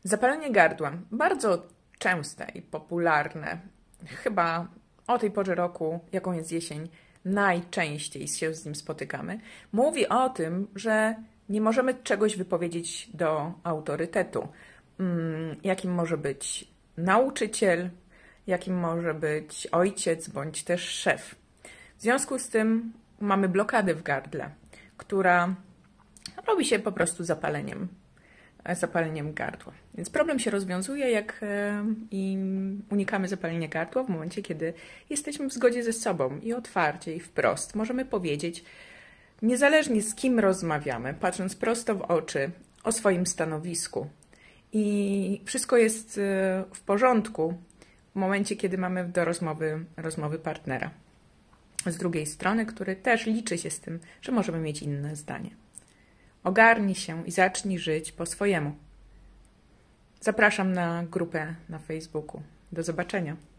Zapalenie gardła. Bardzo częste i popularne. Chyba o tej porze roku, jaką jest jesień, najczęściej się z nim spotykamy. Mówi o tym, że nie możemy czegoś wypowiedzieć do autorytetu. Jakim może być nauczyciel, jakim może być ojciec bądź też szef. W związku z tym mamy blokadę w gardle, która robi się po prostu zapaleniem gardła. Więc problem się rozwiązuje, jak i unikamy zapalenia gardła w momencie, kiedy jesteśmy w zgodzie ze sobą i otwarcie i wprost możemy powiedzieć, niezależnie z kim rozmawiamy, patrząc prosto w oczy, o swoim stanowisku. I wszystko jest w porządku w momencie, kiedy mamy do rozmowy partnera z drugiej strony, który też liczy się z tym, że możemy mieć inne zdanie. Ogarnij się i zacznij żyć po swojemu. Zapraszam na grupę na Facebooku. Do zobaczenia.